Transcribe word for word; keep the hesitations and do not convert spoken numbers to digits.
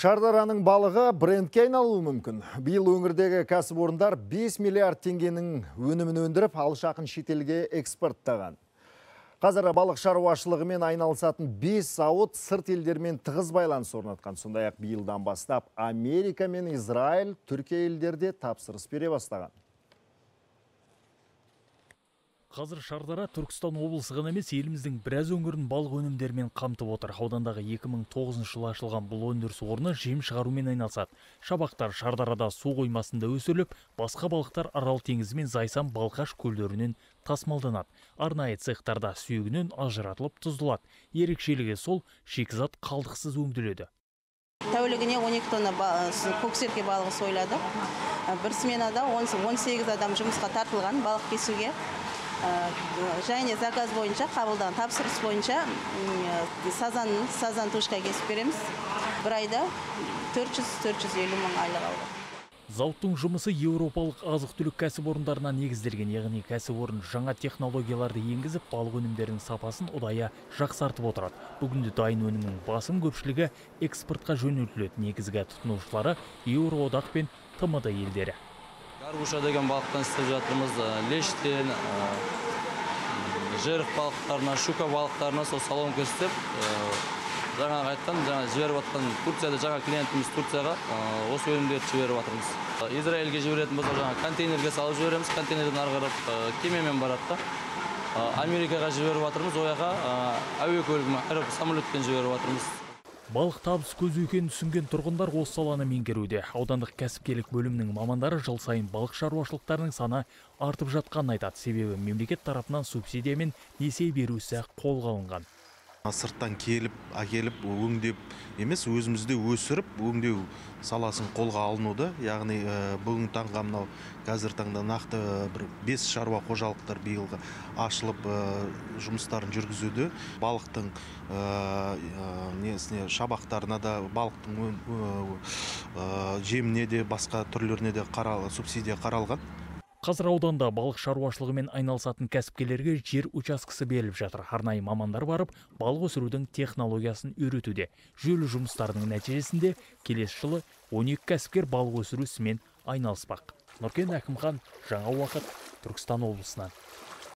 Шардараның балығы брендке айналуы мүмкін. Биыл өңірдегі кәсіпорындар бес миллиард теңгенің өнімін өндіріп, алшақын шетелге экспорттаған. Қазір балық шаруашылығымен айналысатын бес зауыт сырт елдермен тығыз байланыс орнатқан. Сондай-ақ биылдан бастап Америка мен Израиль, Түркия елдерде тапсырыс бере бастаған. Қазір Шардара Түркістан облысы ғана емес, еліміздің біраз өңірін балық өнімдерімен қамтып отыр. Аудандағы екі мың тоғызыншы жылы ашылған бұл өндіріс орны жем шығарумен айналысады. Шабақтар Шардарада су қоймасында өсіріліп, басқа балықтар Арал теңізі мен Зайсан Балқаш көлдерінен тасымалданады. Арнайы цехтарда сүйегінен ажыратылып тұздылады. Ерекшелігі сол, шикізат қалдықсыз өңделеді. Тәулігіне он екі тонна көксерке балығы сойылады. Бір сменада он сегіз адам жұмысқа тартылған балық кесуге. Және заказ бойынша, қабылдан тапсырыс бойынша сазан, сазан тушқа кесіп береміз. Бір айда төрт жүз - төрт жүз елу мың айлық алды. Зауыттың жұмысы еуропалық азық-түлік кәсіпорындарына негізделген, яғни кәсіпорын жаңа технологияларды енгізіп, балық өнімдерінің сапасын ұдайы жақсартып отырады. Бүгінде дайын өнімнің басым көпшілігі экспортқа жөнелтіледі. Негізгі тұтынушылары Еуроодақ пен Т М Д елдері. Гаргуша деген балықтан істеп жатырмыз, лештен, жерік балықтарына, шука балықтарына сол салон көстеп, жаңа қайттан, жаңа жіберіп атқан Турцияда, жаңа клиентіміз Турцияға осы өнімдерді жіберіп атырмыз. Израильге жіберетін болса, жаңа контейнерге салып жібереміз, контейнерден арғырып кемемен барады. Америкаға жіберіп атырмыз, ояға әуе көлігімен, самолетпен жіберіп атырмыз. Балық табыс көзі екенін түсінген тұрғындар осы саланы меңгеруде. Аудандық кәсіпкерлік бөлімінің мамандары жыл сайын балық шаруашылықтарының саны артып жатқанын айтады. Себебі мемлекет тарапынан субсидия мен несие беру ісі қолға алынған. Сырттан келіп, әкеліп, өңдеп емес, өзімізде өсіріп, өңдеу саласын қолға алынуды. Яғни бүгін таңға мынау қазір таңда нақты бір бес шаруа қожалықтар биылғы ашылып жұмыстарын жүргізуде. Балықтың несіне, шабақтарына да, балықтың жеміне де, басқа түрлеріне де субсидия қаралған. Қазір ауданда балық шаруашылығымен айналысатын кәсіпкерлерге жер учаскесі беріліп жатыр. Арнайы мамандар барып, балық өсірудің технологиясын үйретуде. Жүйелі жұмыстарының нәтижесінде келесі жылы он екі кәсіпкер балық өсіру ісімен айналыспақ. Нұркен Әкімхан, Жаңа уақыт, Түркістан облысынан.